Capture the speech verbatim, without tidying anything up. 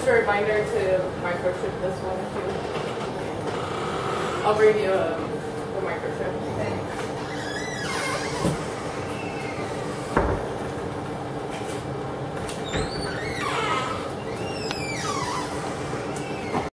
just a reminder to microchip this one too. I'll bring you a, a microchip. Okay.